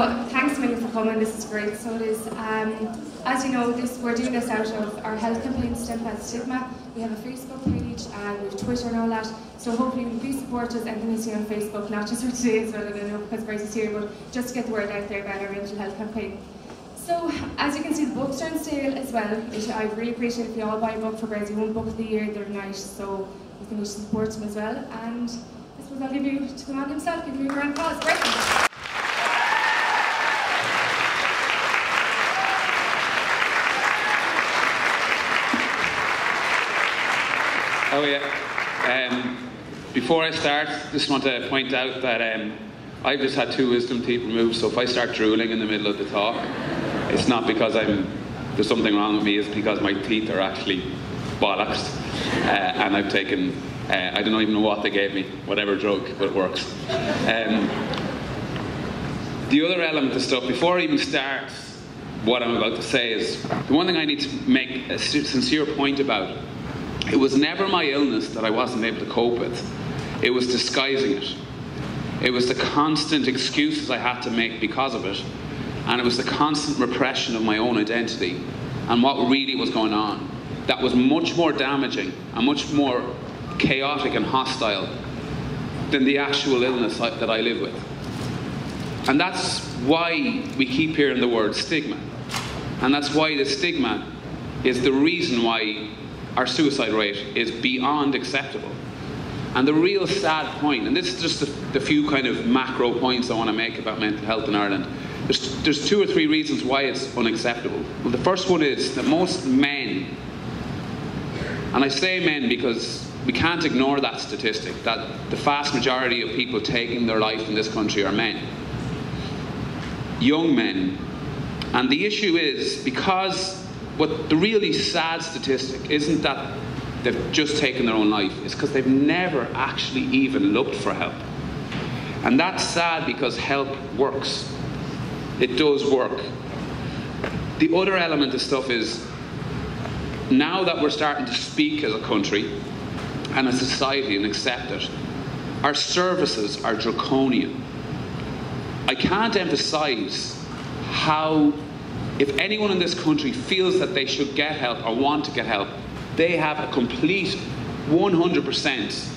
thanks a million for coming, this is great. So it is, as you know, we're doing this out of our health campaign, Stigma. We have a Facebook page, and we have Twitter and all that. So hopefully you'll be supporters and can you see on Facebook, not just for today as well, I know because Bressie's here, but just to get the word out there about our mental health campaign. So, as you can see, the books are on sale as well. I really appreciate if you all buy a book for Bressie, one book of the year, they're nice, so you can support them as well. And I suppose I'll give you to the man himself, give you a grand applause. Bressie. Oh yeah. Before I start, just want to point out that I've just had 2 wisdom teeth removed, so if I start drooling in the middle of the talk, it's not because there's something wrong with me, it's because my teeth are actually bollocks. And I've taken, I don't even know what they gave me, whatever drug, but it works. The other element of stuff, before I even start what I'm about to say, is the one thing I need to make a sincere point about. It was never my illness that I wasn't able to cope with. It was disguising it. It was the constant excuses I had to make because of it. And it was the constant repression of my own identity and what really was going on. That was much more damaging and much more chaotic and hostile than the actual illness that I live with. And that's why we keep hearing the word stigma. And that's why the stigma is the reason why our suicide rate is beyond acceptable. And the real sad point, and this is just the few kind of macro points I want to make about mental health in Ireland. There's 2 or 3 reasons why it's unacceptable. Well, the first one is that most men, and I say men because we can't ignore that statistic, that the vast majority of people taking their life in this country are men. Young men. And the issue is because what the really sad statistic isn't that they've just taken their own life, it's because they've never actually even looked for help. And that's sad because help works. It does work. The other element of stuff is, now that we're starting to speak as a country and a society and accept it, our services are draconian. I can't emphasize how, if anyone in this country feels that they should get help or want to get help, they have a complete 100%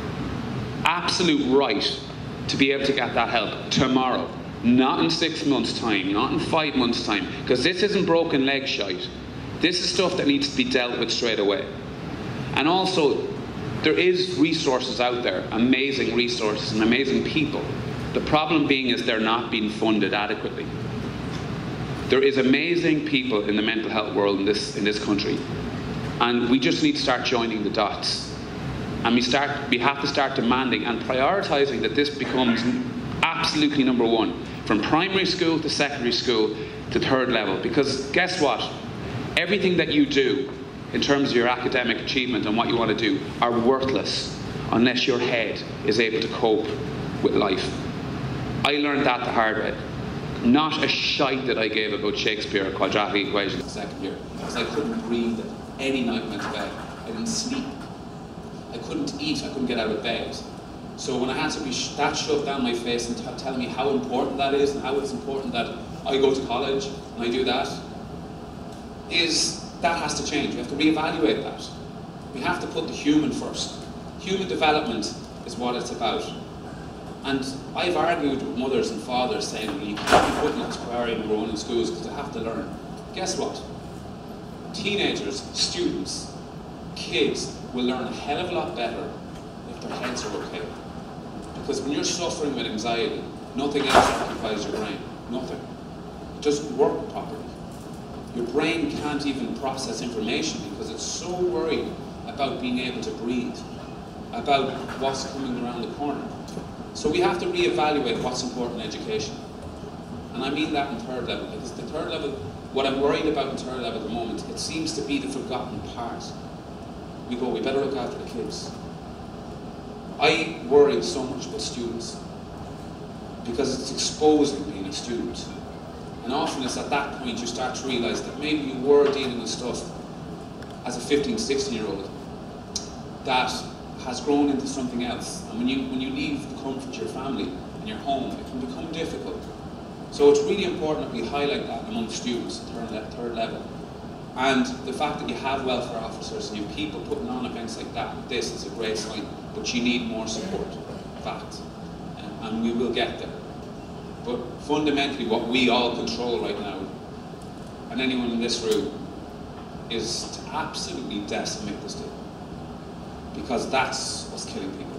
absolute right to be able to get that help tomorrow. Not in 6 months' time, not in 5 months' time, because this isn't broken leg shite. This is stuff that needs to be dealt with straight away. And also, there is resources out there, amazing resources and amazing people. The problem being is they're not being funded adequately. There is amazing people in the mental health world in this country, and we just need to start joining the dots. And we have to start demanding and prioritising that this becomes absolutely number 1, from primary school to secondary school to 3rd level. Because guess what? Everything that you do in terms of your academic achievement and what you want to do are worthless unless your head is able to cope with life. I learned that the hard way. Not a shite that I gave about Shakespeare quadratic equations in 2nd year, because I couldn't breathe any night I went to bed. I didn't sleep. I couldn't eat. I couldn't get out of bed. So when I had to be that shoved down my face and telling me how important that is and how it's important that I go to college and I do that, that has to change. We have to reevaluate that. We have to put the human first. Human development is what it's about. And I've argued with mothers and fathers saying, well, you can't be putting a priority in growing in schools because they have to learn. Guess what? Teenagers, students, kids will learn a hell of a lot better if their heads are okay. Because when you're suffering with anxiety, nothing else occupies your brain. Nothing. It doesn't work properly. Your brain can't even process information because it's so worried about being able to breathe, about what's coming around the corner. So we have to reevaluate what's important in education. And I mean that in 3rd level, because the 3rd level, what I'm worried about in 3rd level at the moment, it seems to be the forgotten part. We better look after the kids. I worry so much about students because it's exposing being a student. And often it's at that point you start to realise that maybe you were dealing with stuff as a 15, 16-year-old that has grown into something else. And when you leave the comfort of your family and your home, it can become difficult. So it's really important that we highlight that among students at third level. And the fact that you have welfare officers and you have people putting on events like that, this is a great sign, but you need more support, fact. And we will get there. But fundamentally what we all control right now, and anyone in this room, is to absolutely decimate this thing. Because that's what's killing people.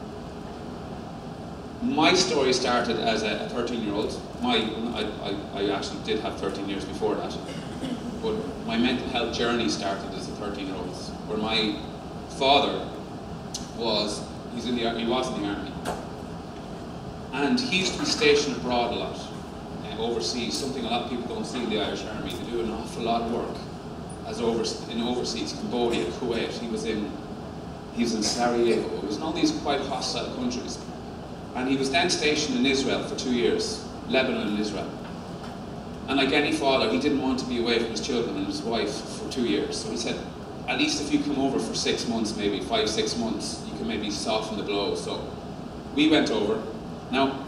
My story started as a 13-year-old. I actually did have 13 years before that. But my mental health journey started as a 13-year-old, where my father was in the army. And he used to be stationed abroad a lot, overseas, something a lot of people don't see in the Irish Army. They do an awful lot of work in overseas, Cambodia, Kuwait. He was in Sarajevo. He was in all these quite hostile countries. And he was then stationed in Israel for 2 years, Lebanon and Israel. And like any father, he didn't want to be away from his children and his wife for 2 years. So he said, at least if you come over for 6 months, maybe 5-6 months, you can maybe soften the blow. So we went over. Now,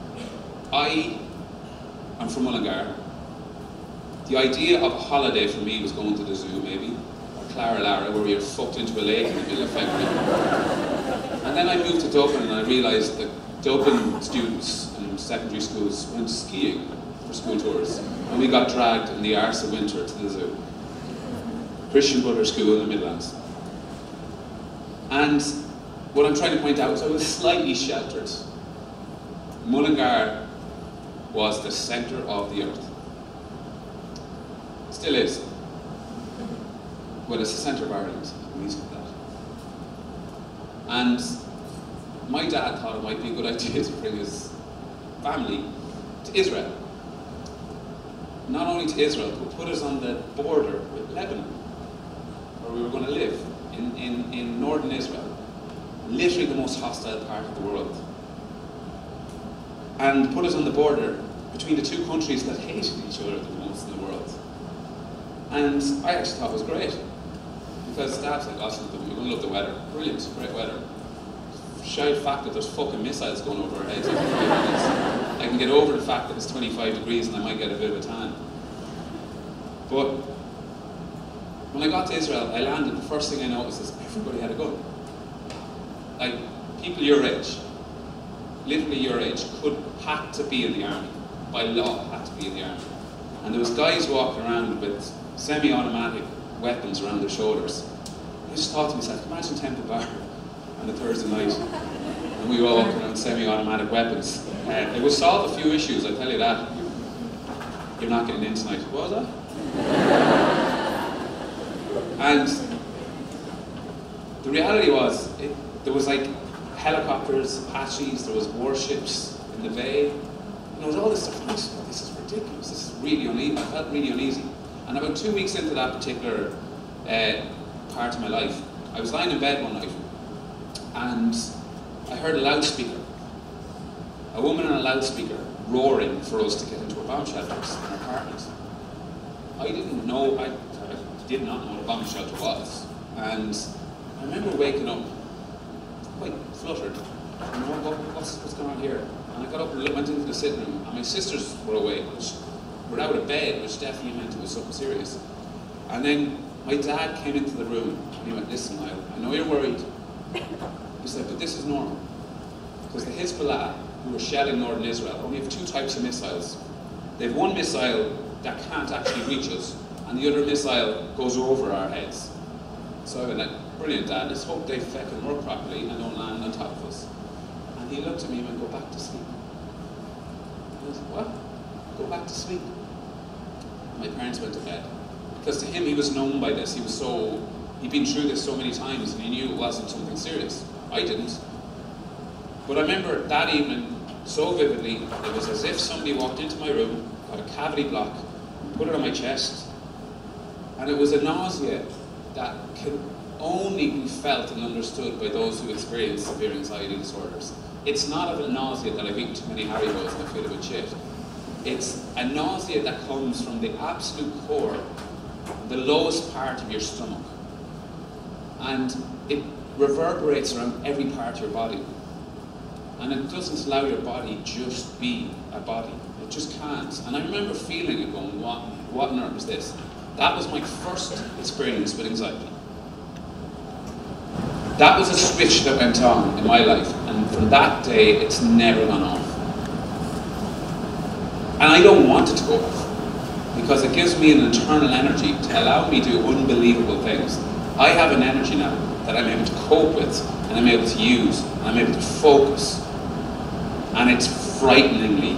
I'm from Mullingar. The idea of a holiday for me was going to the zoo, maybe, or Clara Lara, where we were fucked into a lake in the middle of February. And then I moved to Dublin and I realised that Dublin students in secondary schools went skiing for school tours. And we got dragged in the arse of winter to the zoo. Christian Brothers School in the Midlands. And what I'm trying to point out is I was slightly sheltered. Mullingar was the centre of the earth. Still is. Well, it's the centre of Ireland, at least with that. And my dad thought it might be a good idea to bring his family to Israel. Not only to Israel, but put us on the border with Lebanon, where we were going to live, in northern Israel. Literally the most hostile part of the world. And put us on the border between the two countries that hated each other the most in the world. And I actually thought it was great. Because Dad's like, awesome, we're going to love the weather. Brilliant, great weather. Shout fact that there's fucking missiles going over our heads every 5 minutes. I can get over the fact that it's 25 degrees and I might get a bit of a tan. But when I got to Israel, I landed, the first thing I noticed is everybody had a gun. Like, people your age, literally your age, had to be in the army. By law, had to be in the army. And there was guys walking around with semi-automatic weapons around their shoulders. I just thought to myself, imagine Temple Bar on a Thursday night, and we were all walking around with semi-automatic weapons. It would solve a few issues, I tell you that. You're not getting in tonight. What was that? And the reality was, there was like helicopters, Apaches, there was warships in the bay. And there was all this stuff. And I just thought, this is ridiculous. This is really uneasy. I felt really uneasy. And about 2 weeks into that particular part of my life, I was lying in bed one night, and I heard a loudspeaker. A woman on a loudspeaker roaring for us to get into our bomb shelters in our apartment. I didn't know, I did not know what a bomb shelter was. And I remember waking up quite fluttered. You know, what's going on here? And I got up and went into the sitting room, and my sisters were awake, which were out of bed, which definitely meant it was something serious. And then my dad came into the room, and he went, listen, Niall, I know you're worried. He said, but this is normal. Because the Hezbollah, who are shelling northern Israel, only have 2 types of missiles. They have one missile that can't actually reach us, and the other missile goes over our heads. So I went like, brilliant, Dad, let's hope they fucking work properly and don't land on top of us. And he looked at me and went, go back to sleep. I was like, what? Go back to sleep. My parents went to bed. Because to him, he was known by this. He'd been through this so many times and he knew it wasn't something serious. I didn't. But I remember that evening, so vividly, it was as if somebody walked into my room, got a cavity block, put it on my chest, and it was a nausea that can only be felt and understood by those who experience severe anxiety disorders. It's not a nausea that I've eaten too many Haribos and I feel a bit shit. It's a nausea that comes from the absolute core, the lowest part of your stomach. And it reverberates around every part of your body. And it doesn't allow your body just be a body. It just can't. And I remember feeling it going, what on earth is this? That was my first experience with anxiety. That was a switch that went on in my life, and from that day, it's never gone off. And I don't want it to go off, because it gives me an internal energy to allow me to do unbelievable things. I have an energy now that I'm able to cope with, and I'm able to use, and I'm able to focus. And it's frighteningly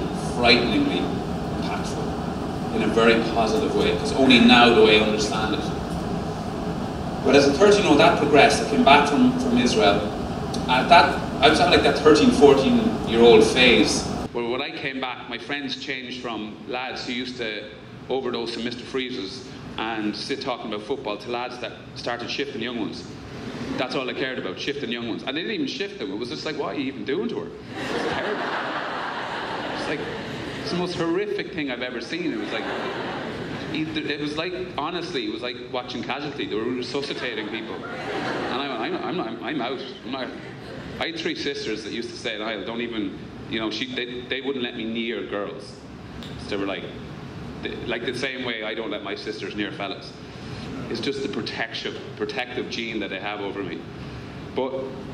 impactful in a very positive way, because only now do I understand it. But as a 13-year-old, that progressed. I came back from Israel. I was at like that 13, 14-year-old phase. Well, when I came back, my friends changed from lads who used to overdose in Mr. Freezes and sit talking about football to lads that started shifting young ones. That's all I cared about, shifting young ones. And they didn't even shift them. It was just like, what are you even doing to her? It was terrible. It's like, it's the most horrific thing I've ever seen. It was like, honestly, it was like watching Casualty. They were resuscitating people. And I'm out. I had 3 sisters that used to stay in Isle. Don't even, you know, they wouldn't let me near girls. So they were like the same way I don't let my sisters near fellas. It's just the protective gene that they have over me. But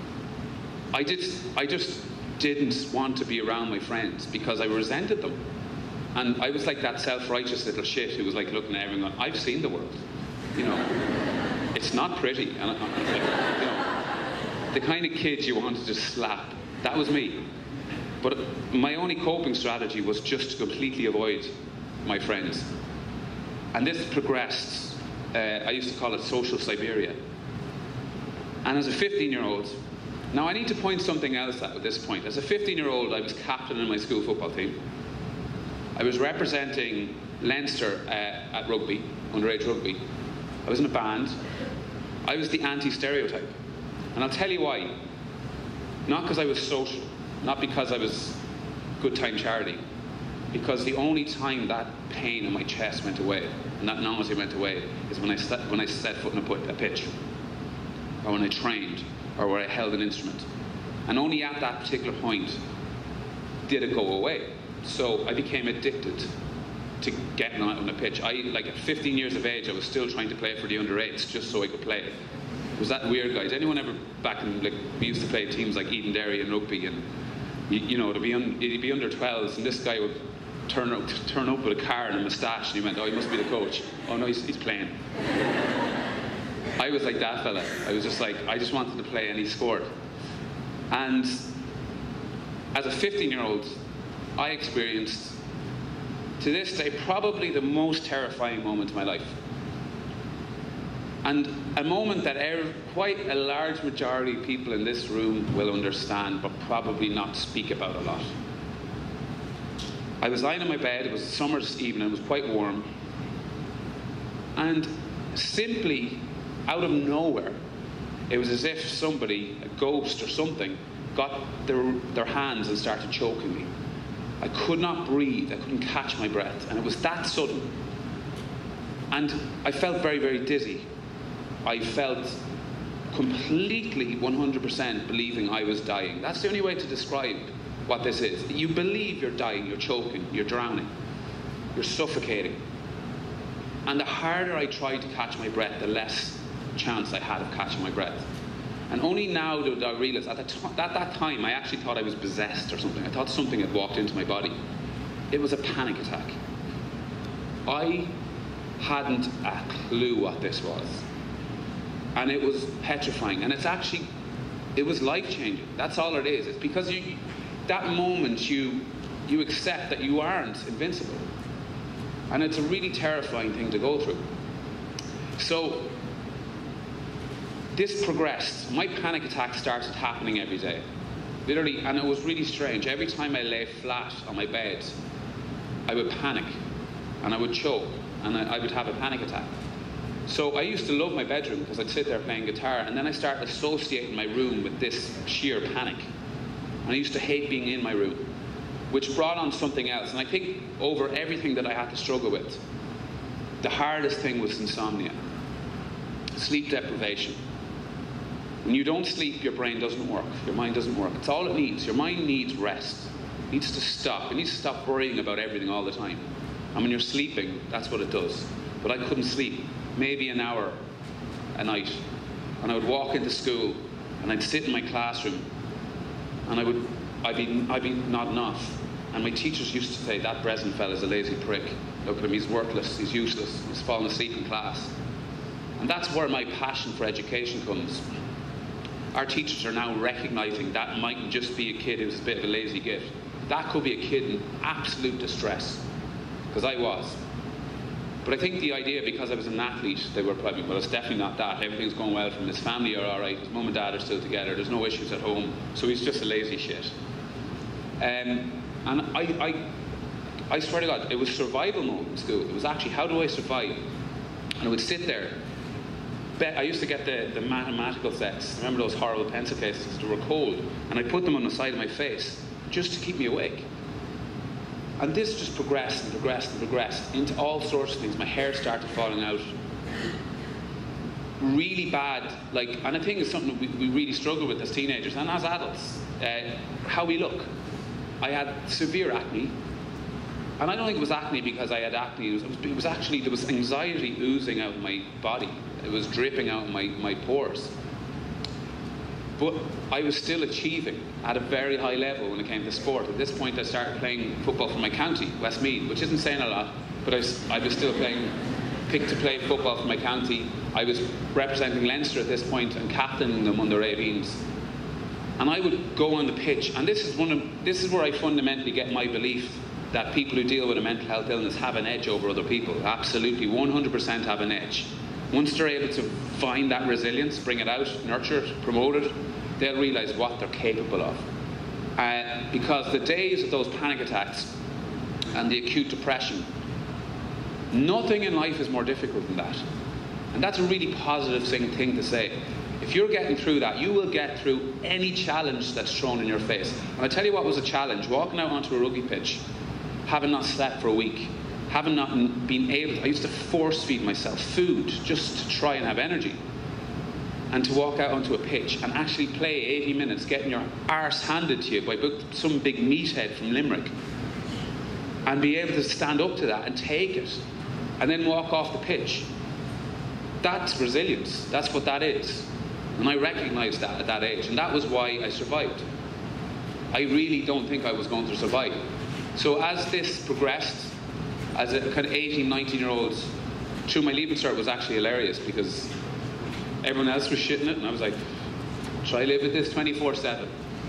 I just didn't want to be around my friends because I resented them. And I was like that self-righteous little shit who was like looking at everyone going, I've seen the world, you know. It's not pretty. And I was like, you know, the kind of kid you want to just slap. That was me. But my only coping strategy was just to completely avoid my friends. And this progressed. I used to call it social Siberia. And as a 15-year-old, now I need to point something else out at this point. As a 15-year-old, I was captain in my school football team. I was representing Leinster at rugby, underage rugby. I was in a band. I was the anti-stereotype. And I'll tell you why. Not because I was social, not because I was good time charity, because the only time that pain in my chest went away, and that nausea went away, is when I set foot in a pitch, or when I trained, or where I held an instrument. And only at that particular point did it go away. So I became addicted to getting out on the pitch. Like at 15 years of age, I was still trying to play for the under-8s just so I could play. It was that weird, guys. Anyone ever back in, like, we used to play teams like Edenderry and rugby, and you know, it'd be under 12s, and this guy would turn up with a car and a moustache, and he went, oh, he must be the coach. Oh no, he's playing. I was like that fella. I was just like, I just wanted to play, and he scored. And as a 15-year-old, I experienced, to this day, probably the most terrifying moment of my life. And a moment that quite a large majority of people in this room will understand, but probably not speak about a lot. I was lying in my bed, it was a summer's evening, it was quite warm, and simply, out of nowhere, it was as if somebody, a ghost or something, got their hands and started choking me. I could not breathe, I couldn't catch my breath, and it was that sudden. And I felt very, very dizzy. I felt completely 100% believing I was dying. That's the only way to describe what this is. You believe you're dying, you're choking, you're drowning, you're suffocating. And the harder I tried to catch my breath, the less chance I had of catching my breath. And only now did I realise, at that time, I actually thought I was possessed or something. I thought something had walked into my body. It was a panic attack. I hadn't a clue what this was. And it was petrifying. And it was life-changing. That's all it is. It's because that moment you accept that you aren't invincible. And it's a really terrifying thing to go through. So this progressed. My panic attacks started happening every day. Literally, and it was really strange. Every time I lay flat on my bed, I would panic, and I would choke, and I would have a panic attack. So I used to love my bedroom because I'd sit there playing guitar, and then I started associating my room with this sheer panic. And I used to hate being in my room, which brought on something else. And I think over everything that I had to struggle with, the hardest thing was insomnia, sleep deprivation. When you don't sleep, your brain doesn't work, your mind doesn't work. It's all it needs. Your mind needs rest. needs to stop. It needs to stop worrying about everything all the time. And when you're sleeping, that's what it does. But I couldn't sleep, maybe an hour a night. And I would walk into school, and I'd sit in my classroom, and I'd be nodding off. And my teachers used to say, that Bressie fella's a lazy prick. Look at him, he's worthless, he's useless, he's fallen asleep in class. And that's where my passion for education comes. Our teachers are now recognising that mightn't just be a kid who's a bit of a lazy git. That could be a kid in absolute distress, because I was. But I think the idea, because I was an athlete, they were probably, well, it's definitely not that. Everything's going well for him. His family are all right. His mum and dad are still together. There's no issues at home. So he's just a lazy shit. And I swear to God, it was survival mode in school. It was actually, how do I survive? And I would sit there. I used to get the mathematical sets. Remember those horrible pencil cases? They were cold. And I put them on the side of my face just to keep me awake. And this just progressed and progressed and progressed into all sorts of things. My hair started falling out. Really bad, and I think it's something we really struggle with as teenagers and as adults, how we look. I had severe acne, and I don't think it was acne because I had acne. It was actually, there was anxiety oozing out of my body. It was dripping out of my pores. But I was still achieving at a very high level when it came to sport. At this point, I started playing football for my county, Westmeath, which isn't saying a lot, but I was still picked to play football for my county. I was representing Leinster at this point and captaining them under 18s. And I would go on the pitch, and this is where I fundamentally get my belief that people who deal with a mental health illness have an edge over other people. Absolutely, 100% have an edge. Once they're able to find that resilience, bring it out, nurture it, promote it, they'll realise what they're capable of. Because the days of those panic attacks and the acute depression, nothing in life is more difficult than that. And that's a really positive thing to say. If you're getting through that, you will get through any challenge that's thrown in your face. And I tell you what was a challenge, walking out onto a rugby pitch, having not slept for a week, having not been able to, I used to force feed myself food just to try and have energy. And to walk out onto a pitch and actually play 80 minutes, getting your arse handed to you by some big meathead from Limerick, and be able to stand up to that and take it, and then walk off the pitch. That's resilience. That's what that is. And I recognised that at that age, and that was why I survived. I really don't think I was going to survive. So as this progressed, as a kind of 18, 19-year-old, through my Leaving Cert was actually hilarious, because everyone else was shitting it, and I was like, try live with this 24/7.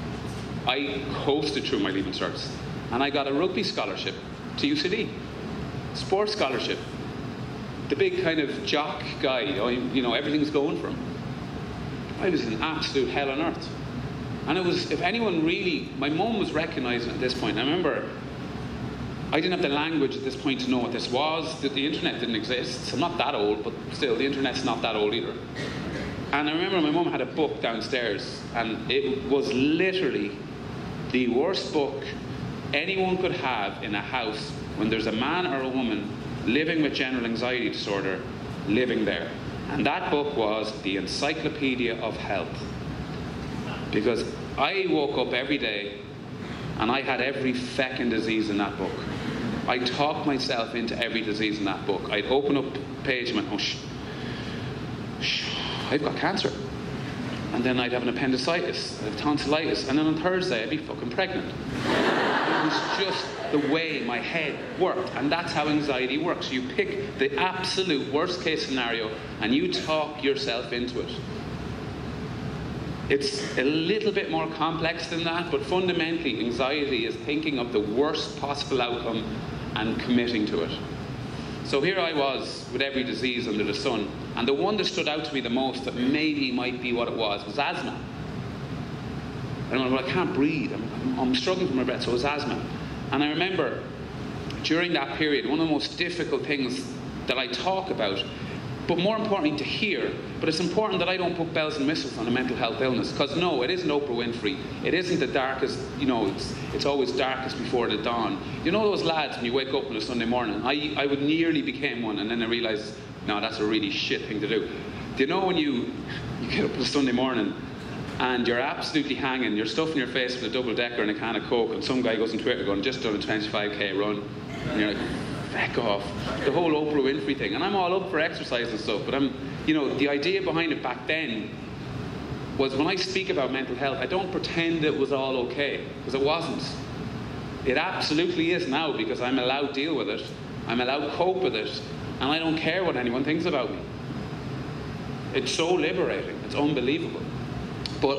I coasted through my Leaving Certs, and I got a rugby scholarship to UCD, sports scholarship. The big kind of jock guy, everything's going for him. I was in absolute hell on earth. And it was, if anyone really, my mum was recognising at this point. I remember, I didn't have the language at this point to know what this was. The internet didn't exist. I'm not that old, but still, the internet's not that old either. And I remember my mum had a book downstairs, and it was literally the worst book anyone could have in a house when there's a man or a woman living with general anxiety disorder living there. And that book was the Encyclopedia of Health. Because I woke up every day and I had every feckin' disease in that book. I talked myself into every disease in that book. I'd open up a page and went, I've got cancer. And then I'd have an appendicitis, I'd have tonsillitis, and then on Thursday I'd be fucking pregnant. It was just the way my head worked, and that's how anxiety works. You pick the absolute worst case scenario and you talk yourself into it. It's a little bit more complex than that, but fundamentally anxiety is thinking of the worst possible outcome and committing to it. So here I was with every disease under the sun, and the one that stood out to me the most, that maybe might be what it was asthma. And I can't breathe, I'm struggling for my breath, so it was asthma. And I remember during that period, one of the most difficult things that I talk about, but more importantly to hear, but it's important that I don't put bells and whistles on a mental health illness, because no, it isn't Oprah Winfrey, it isn't the darkest, it's always darkest before the dawn. You know those lads when you wake up on a Sunday morning? I would nearly became one, and then I realised, no, that's a really shit thing to do. Do you know when you get up on a Sunday morning and you're absolutely hanging, you're stuffing your face with a double-decker and a can of Coke, and some guy goes on Twitter going, just done a 25k run, and you're like, feck off. The whole Oprah Winfrey thing. And I'm all up for exercise and stuff, but the idea behind it back then was, when I speak about mental health, I don't pretend it was all okay, because it wasn't. It absolutely is now, because I'm allowed to deal with it, I'm allowed to cope with it, and I don't care what anyone thinks about me. It's so liberating, it's unbelievable. But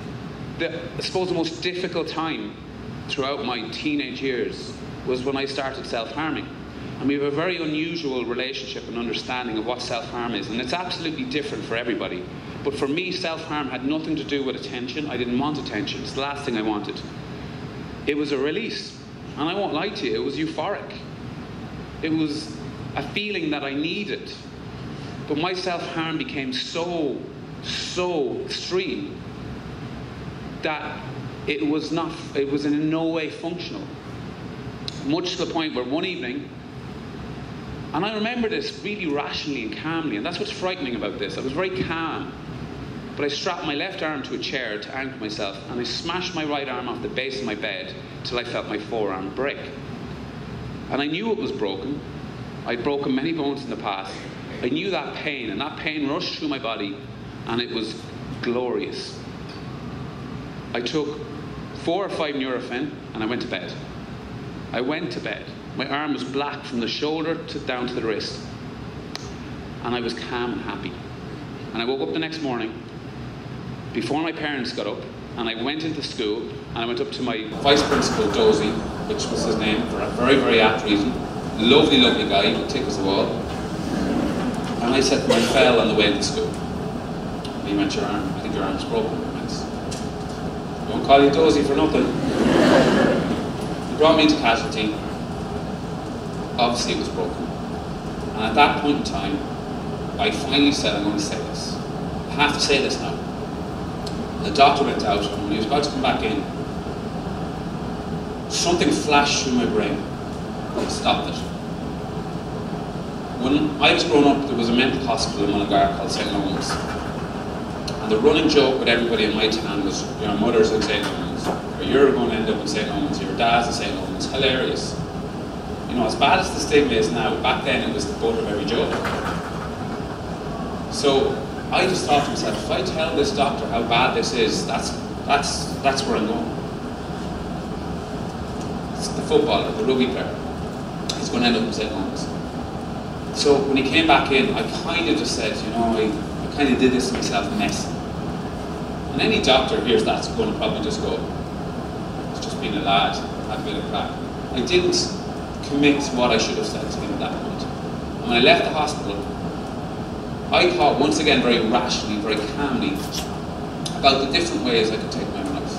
I suppose the most difficult time throughout my teenage years was when I started self-harming. And we have a very unusual relationship and understanding of what self-harm is, and it's absolutely different for everybody. But for me, self-harm had nothing to do with attention. I didn't want attention. It's the last thing I wanted. It was a release. And I won't lie to you, it was euphoric. It was a feeling that I needed. But my self-harm became so extreme that it was in no way functional. Much to the point where one evening, and I remember this really rationally and calmly, and that's what's frightening about this. I was very calm, but I strapped my left arm to a chair to anchor myself, and I smashed my right arm off the base of my bed till I felt my forearm break. And I knew it was broken. I'd broken many bones in the past. I knew that pain, and that pain rushed through my body, and it was glorious. I took 4 or 5 Nurofen, and I went to bed. I went to bed. My arm was black from the shoulder down to the wrist. And I was calm and happy. And I woke up the next morning, before my parents got up, and I went into school, and I went up to my vice principal, Dozy, which was his name, for a very, very apt reason. Lovely, lovely guy, thick as a wall. And I said to him, I fell on the way into school. And he went, I think your arm's broken. I went, don't call you Dozy for nothing. He brought me into casualty. Obviously it was broken. And at that point in time, I finally said, I'm going to say this. I have to say this now. The doctor went out, and when he was about to come back in, something flashed through my brain and stopped it. When I was growing up, there was a mental hospital in Mullingar called St. Lawrence. And the running joke with everybody in my town was, your mother's in St. Lawrence, or you're going to end up in St. Lawrence, your dad's in St. Lawrence. Hilarious. You know, as bad as the stigma is now, back then it was the butt of every joke. So I just thought to myself, if I tell this doctor how bad this is, that's where I'm going. It's the footballer, the rugby player. He's going to end up in St. Lawrence. So when he came back in, I kind of just said, you know, I kind of did this to myself messy. And any doctor hears that's going to probably just go, it's just being a lad, had a bit of crack. I didn't commit to what I should have said to him at that point. And when I left the hospital, I thought once again very rationally, very calmly, about the different ways I could take my own life.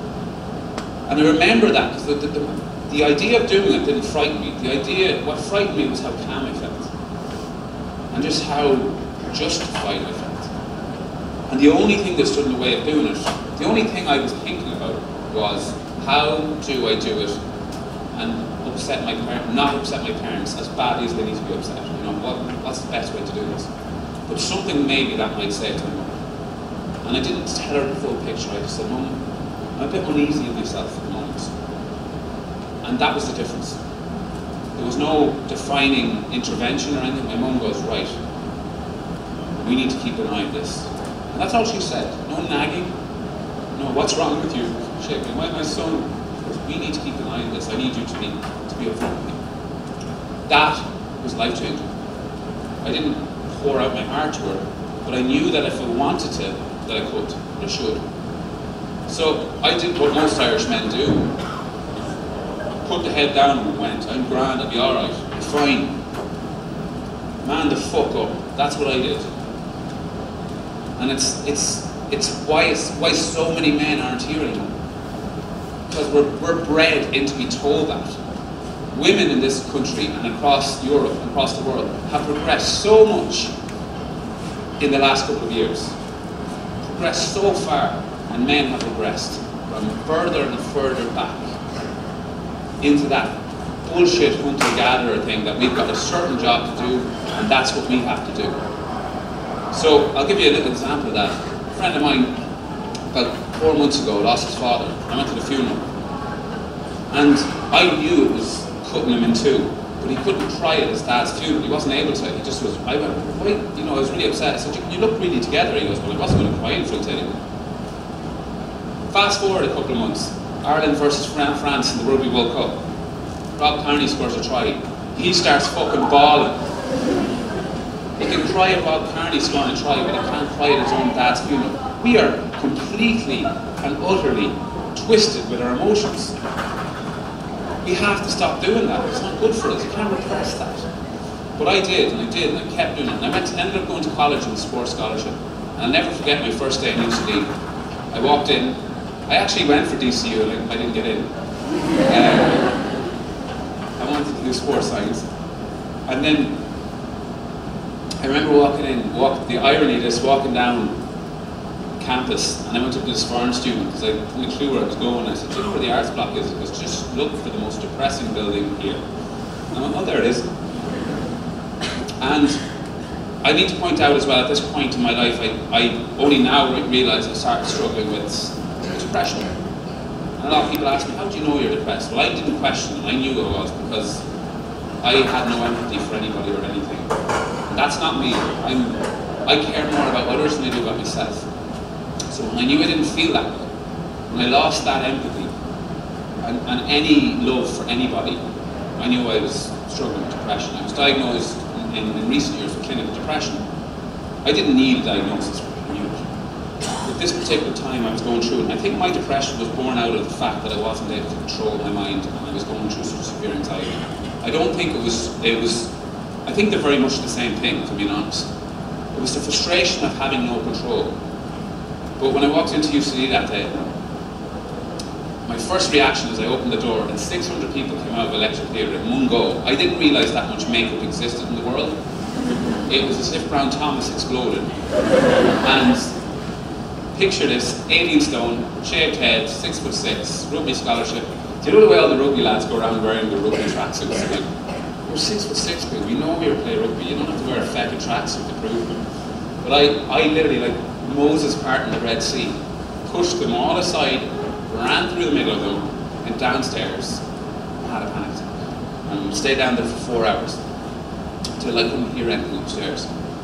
And I remember that, because the idea of doing it didn't frighten me. What frightened me was how calm I felt. And just how justified I felt. And the only thing that stood in the way of doing it, the only thing I was thinking about was, how do I do it and not upset my parents as badly as they need to be upset? You know, what's the best way to do this? But something maybe that might say to my mum. And I didn't tell her the full picture. I just said, Mum, I'm a bit uneasy with myself at the moment. And that was the difference. There was no defining intervention or anything. My mum goes, right, we need to keep an eye on this. And that's all she said. No nagging. No, what's wrong with you? Shaking. Why my son? We need to keep an eye on this. I need you to be upfront with me. That was life-changing. I didn't pour out my heart to her, but I knew that if I wanted to, that I could, and I should. So I did what most Irish men do. Put the head down and went, I'm grand, I'll be alright, I'm fine. Man the fuck up. That's what I did. And it's why so many men aren't here anymore. Because we're bred into be told that. Women in this country and across Europe and across the world have progressed so much in the last couple of years. Progressed so far, and men have progressed from further and further back into that bullshit hunter-gatherer thing that we've got a certain job to do, and that's what we have to do. So I'll give you a little example of that. A friend of mine about 4 months ago, lost his father. I went to the funeral. And I knew it was cutting him in two, but he couldn't cry at his dad's funeral. He wasn't able to. He just was, I went, why? You know, I was really upset. I said, you look really together. He goes, well, I wasn't going to cry in front of anyone. Fast forward a couple of months. Ireland versus France in the Rugby World Cup. Rob Kearney scores a try. He starts fucking bawling. He can cry at Rob Kearney scoring a try, but he can't cry at his own dad's funeral. We are completely and utterly twisted with our emotions. We have to stop doing that. It's not good for us. You can't repress that. But I did, and I kept doing it. And I ended up going to college on a sports scholarship. And I'll never forget my first day in UCD. I walked in. I actually went for DCU, and I didn't get in. I wanted to do sports science. And then I remember walking in, the irony of this, walking down campus, and I went up to this foreign student because I didn't have a clue where I was going. I said, do you know where the arts block is? It was just look for the most depressing building here. And I went, oh, there it is. And I need to point out as well, at this point in my life, I only now realise I started struggling with depression. And a lot of people ask me, how do you know you're depressed? Well, I didn't question it. I knew I was because I had no empathy for anybody or anything. And that's not me. I care more about others than I do about myself. So when I knew I didn't feel that way, when I lost that empathy and any love for anybody, I knew I was struggling with depression. I was diagnosed in recent years with clinical depression. I didn't need a diagnosis, I knew it. At this particular time I was going through it, and I think my depression was born out of the fact that I wasn't able to control my mind and I was going through such severe anxiety. I don't think it was, I think they're very much the same thing, to be honest. It was the frustration of having no control. But when I walked into UCD that day, my first reaction as I opened the door and 600 people came out of a lecture theatre in one go, I didn't realise that much makeup existed in the world. It was as if Brown Thomas exploded. And picture this, 18 stone, shaved head, 6'6", rugby scholarship. Do you know the way all the rugby lads go around wearing the rugby tracksuits? Like, you're 6'6", dude. We know you're playing rugby. You don't have to wear a feckin' tracksuit to prove it. But I literally, like Moses parting the Red Sea, pushed them all aside, ran through the middle of them, and downstairs, and had a panic attack. And stayed down there for 4 hours, until I couldn't hear anything upstairs.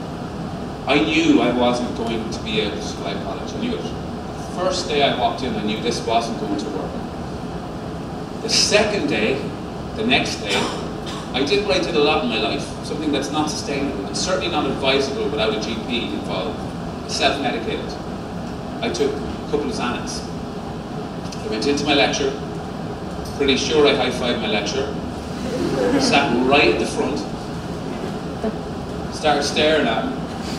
I knew I wasn't going to be able to survive college. I knew it. The first day I walked in, I knew this wasn't going to work. The second day, the next day, I did what I did a lot in my life, something that's not sustainable, and certainly not advisable without a GP involved. I self-medicated. I took a couple of Xanax. I went into my lecture, pretty sure I high-fived my lecturer, sat right at the front, started staring at him,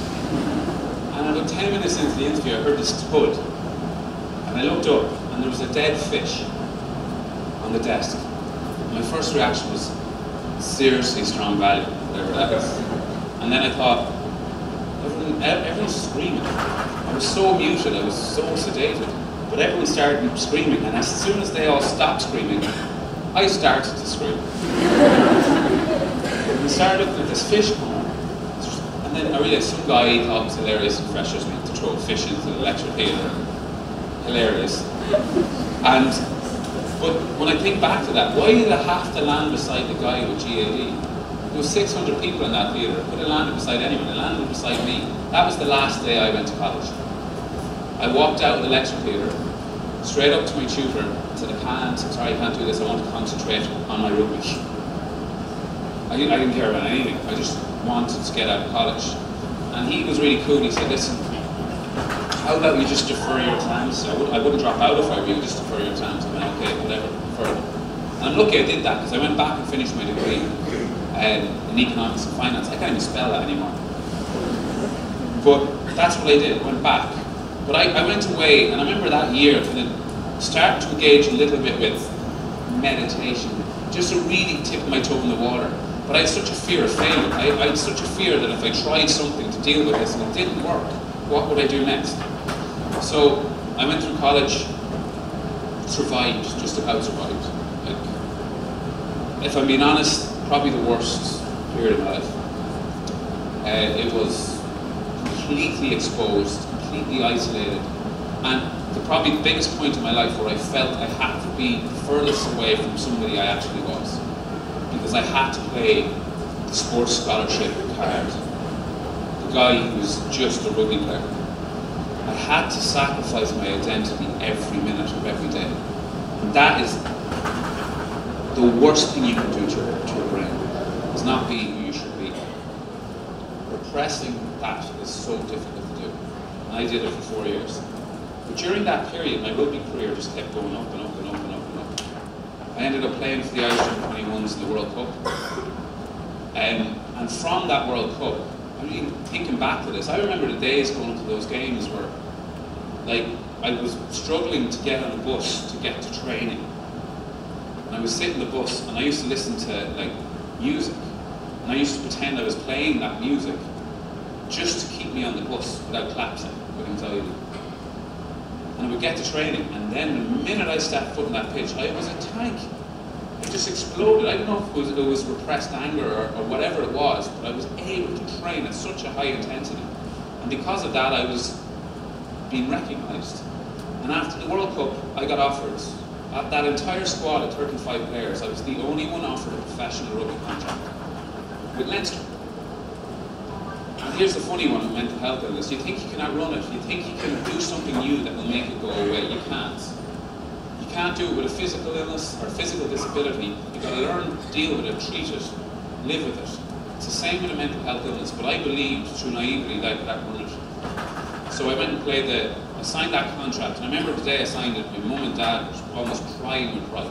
and about 10 minutes into the interview I heard this thud, and I looked up and there was a dead fish on the desk. My first reaction was seriously strong value, whatever that is. And then I thought, everyone's screaming. I was so muted, I was so sedated. But everyone started screaming, and as soon as they all stopped screaming, I started to scream. We started looking at this fish coming, and then I realised some guy thought it was hilarious in freshers meet to throw a fish into the lecture theatre. Hilarious. But when I think back to that, why did I have to land beside the guy with GAD? There was 600 people in that theatre. I could have landed beside anyone. I landed beside me. That was the last day I went to college. I walked out of the lecture theatre, straight up to my tutor, and said, I'm sorry, I can't do this. I want to concentrate on my rugby. I didn't care about anything. I just wanted to get out of college. And he was really cool. He said, listen, how about you just defer your exams? I wouldn't drop out if I were you, just defer your exams. I went, okay, whatever, defer them. And I'm lucky I did that, because I went back and finished my degree in economics and finance. I can't even spell that anymore. But that's what I did, I went back. But I went away, and I remember that year kind of starting to engage a little bit with meditation, just to really tip my toe in the water. But I had such a fear of failure. I had such a fear that if I tried something to deal with this and it didn't work, what would I do next? So I went through college, survived, just about survived. Like, if I'm being honest, probably the worst period of my life. It was completely exposed, completely isolated, and probably the biggest point in my life where I felt I had to be furthest away from somebody I actually was. Because I had to play the sports scholarship card. The guy who was just a rugby player. I had to sacrifice my identity every minute of every day. And that is the worst thing you can do to your brain, is not be who you should be. Repressing that is so difficult to do. And I did it for 4 years. But during that period, my rugby career just kept going up and up and up and up and up. I ended up playing for the Irish Under-21s in the World Cup. And from that World Cup, I mean, thinking back to this, I remember the days going to those games where, like, I was struggling to get on a bus to get to training. And I would sit in the bus and I used to listen to, like, music. And I used to pretend I was playing that music just to keep me on the bus without collapsing with anxiety. And I would get to training, and then the minute I stepped foot on that pitch, I was a tank. It just exploded. I don't know if it was repressed anger or whatever it was, but I was able to train at such a high intensity. And because of that, I was being recognised. And after the World Cup, I got offered, at that entire squad of 35 players, I was the only one offered a professional rugby contract with Leinster. And here's the funny one with mental health illness. You think you can outrun it, you think you can do something new that will make it go away. You can't. You can't do it with a physical illness or a physical disability. You've got to learn to deal with it, treat it, live with it. It's the same with a mental health illness, but I believed through naivety that I could outrun it. So I went and I signed that contract, and I remember the day I signed it, my mum and dad were almost crying with pride.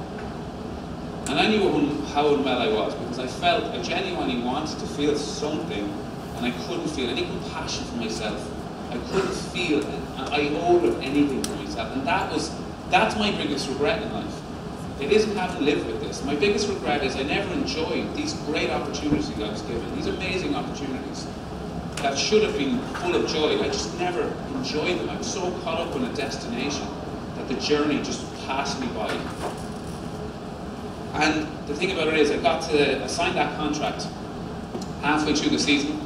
And I knew how unwell I was, because I genuinely wanted to feel something, and I couldn't feel any compassion for myself. I couldn't feel, I owed anything for myself, and that's my biggest regret in life. It isn't having to live with this. My biggest regret is I never enjoyed these great opportunities I was given, these amazing opportunities that should have been full of joy. I just never enjoyed them. I was so caught up in a destination that the journey just passed me by. And the thing about it is, I signed that contract halfway through the season.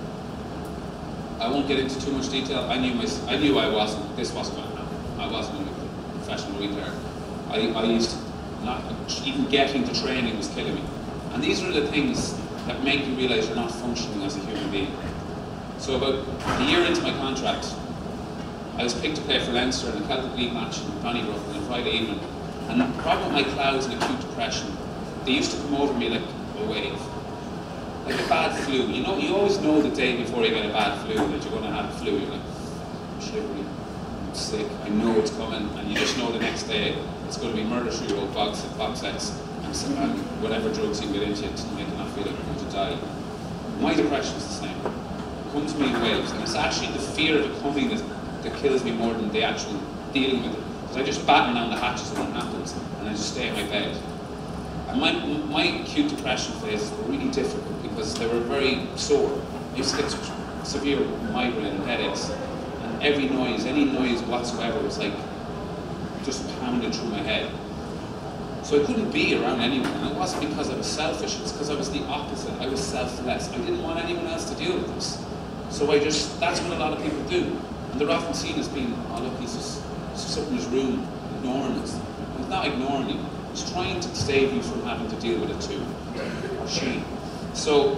I won't get into too much detail. I knew this wasn't going to happen. I wasn't going to be a professional rugby player. I used to, not even getting to training was killing me. And these are the things that make you realise you're not functioning as a human being. So about a year into my contract, I was picked to play for Leinster in a Celtic League match in Donnybrook on a Friday evening. And the problem with my clouds and acute depression, they used to come over me like a wave. Like a bad flu. You know, you always know the day before you get a bad flu that you're going to have a flu. You're like, I'm shivering, I'm sick, I know it's coming, and you just know the next day it's going to be murder she wrote box sets and whatever drugs you can get into to make you not feel like you're going to die. My depression is the same. It comes to me in waves, and it's actually the fear of it coming that kills me more than the actual dealing with it. Because I just batten down the hatches when it happens, and I just stay in my bed. And my acute depression phases were really difficult because they were very sore. I used to get severe migraine and headaches, and every noise, any noise whatsoever, was like just pounded through my head. So I couldn't be around anyone, and it wasn't because I was selfish, it's because I was the opposite. I was selfless. I didn't want anyone else to deal with this. So that's what a lot of people do. And they're often seen as being, oh look, he's just sitting in his room, ignoring us. And it's not ignoring you, it's trying to save you from having to deal with it too, or she. So,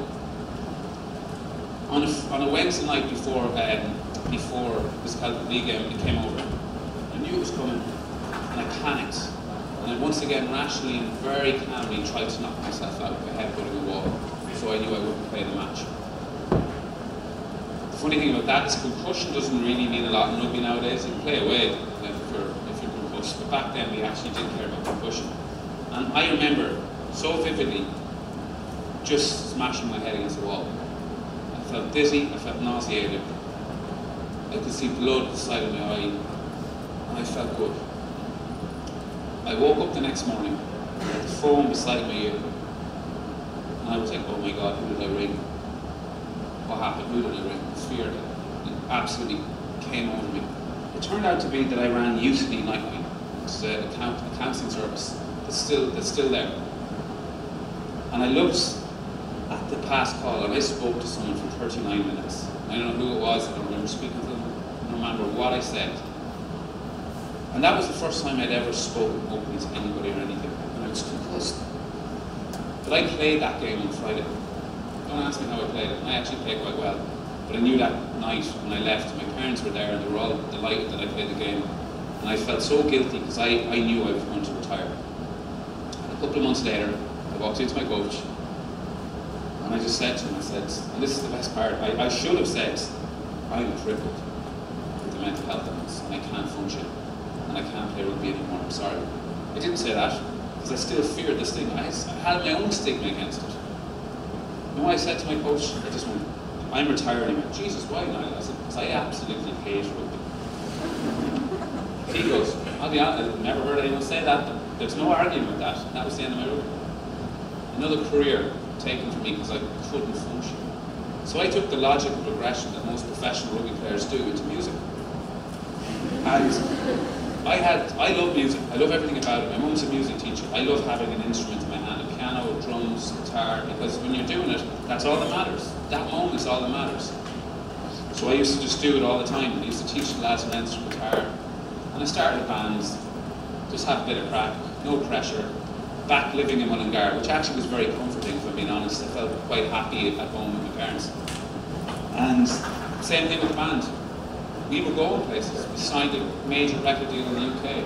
on a Wednesday night before this Celtic League game, it came over. I knew it was coming, and I panicked. And I once again, rationally and very calmly, tried to knock myself out by headbutting the wall, so I knew I wouldn't play the match. The funny thing about that is concussion doesn't really mean a lot in rugby nowadays. You can play away if you're concussed, but back then we actually did care about concussion. And I remember so vividly just smashing my head against the wall. I felt dizzy, I felt nauseated. I could see blood at the side of my eye, and I felt good. I woke up the next morning with the phone beside my ear, and I was like, oh my God, who did I ring? What happened? Who did I ring? Fear that absolutely came over me. It turned out to be that I ran UCD Nightline. It's a counselling service that's still there. And I looked at the past call, and I spoke to someone for 39 minutes. I don't know who it was, I don't remember speaking to them, I don't remember what I said. And that was the first time I'd ever spoken openly to anybody or anything. And I was concussed. But I played that game on Friday. Don't ask me how I played it. I actually played quite well. But I knew that night when I left, my parents were there and they were all delighted that I played the game. And I felt so guilty because I knew I was going to retire. And a couple of months later, I walked into my coach and I just said to him, I said, and this is the best part, I should have said, I'm crippled with the mental health illness and I can't function and I can't play rugby anymore, I'm sorry. I didn't say that because I still feared the stigma. I had my own stigma against it. And when I said to my coach, I just went, I'm retired. He went, Jesus, why not? I said, because I absolutely hate rugby. He goes, I'll be honest, I've never heard anyone say that. There's no argument with that. And that was the end of my rugby. Another career taken from me because I couldn't function. So I took the logical progression that most professional rugby players do into music. And I love music. I love everything about it. My mum's a music teacher. I love having an instrument in my hand, a piano, drums, guitar, because when you're doing it, that's all that matters. That moment is all that matters. So I used to just do it all the time. I used to teach the lads an instrument guitar. And I started bands, just have a bit of crack, no pressure. Back living in Mullingar, which actually was very comforting, if I'm being honest. I felt quite happy at home with my parents. And same thing with the band. We were going places. We signed a major record deal in the UK.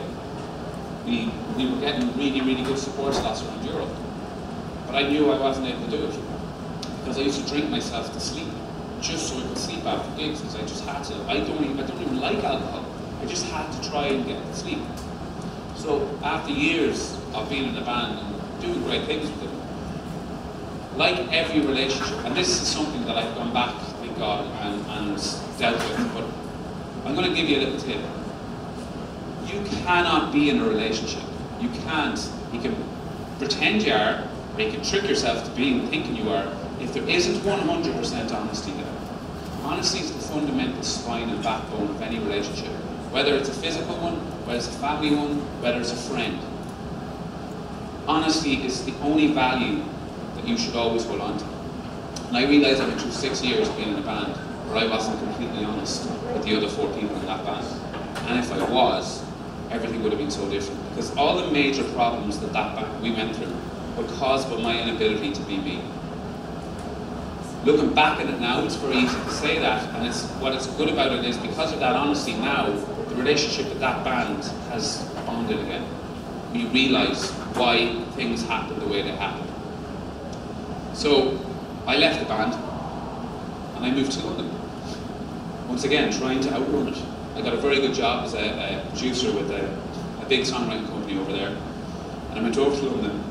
We were getting really, really good support slots around Europe. But I knew I wasn't able to do it because I used to drink myself to sleep just so I could sleep after gigs because I just had to. I don't even like alcohol. I just had to try and get to sleep. So after years of being in a band and doing great things with them, like every relationship, and this is something that I've gone back, thank God, and dealt with, but I'm going to give you a little tip. You cannot be in a relationship. You can't. You can pretend you are, or you can trick yourself to thinking you are, if there isn't 100% honesty there. Honesty is the fundamental spine and backbone of any relationship. Whether it's a physical one, whether it's a family one, whether it's a friend. Honesty is the only value that you should always hold on to. And I realised I went through 6 years being in a band where I wasn't completely honest with the other 4 people in that band. And if I was, everything would have been so different. Because all the major problems that band we went through were caused by my inability to be me. Looking back at it now, it's very easy to say that, and what's good about it is because of that honesty now, the relationship with that band has bonded again. We realise why things happen the way they happen. So I left the band and I moved to London. Once again, trying to outrun it. I got a very good job as a producer with a big songwriting company over there, and I went over to London.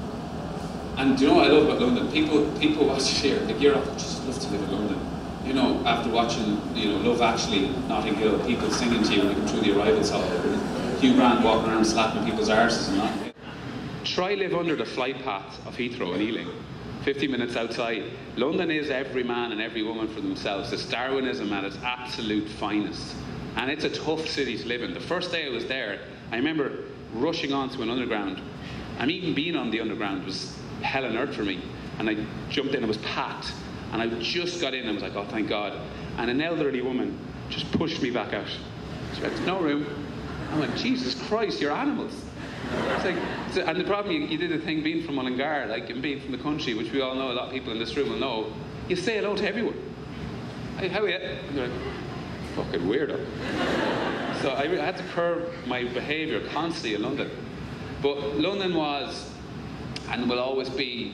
And do you know what I love about London? People watch here, like Europe, just love to live in London. You know, after watching, Love Actually, Notting Hill, people singing to you when you come through the arrivals hall, Hugh Grant walking around slapping people's arses and that. Try live under the flight path of Heathrow and Ealing, 50 minutes outside. London is every man and every woman for themselves. It's Darwinism at its absolute finest. And it's a tough city to live in. The first day I was there, I remember rushing onto an underground. And even being on the underground was hell on earth for me. And I jumped in, it was packed. And I just got in and was like, oh, thank God. And an elderly woman just pushed me back out. She went, there's no room. I'm like, Jesus Christ, you're animals. It's like, and the problem, you did the thing being from Mullingar, like, and being from the country, which we all know, a lot of people in this room will know, you say hello to everyone. Hey, how are you? And they're like, fucking weirdo. So I had to curb my behaviour constantly in London. But London was, and will always be,